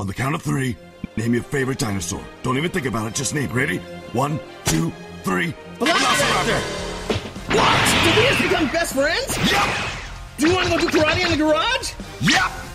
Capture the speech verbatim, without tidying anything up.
On the count of three, name your favorite dinosaur. Don't even think about it, just name it. Ready? One, two, three. Velociraptor! What? Did we just become best friends? Yep! Do you want to go do karate in the garage? Yep!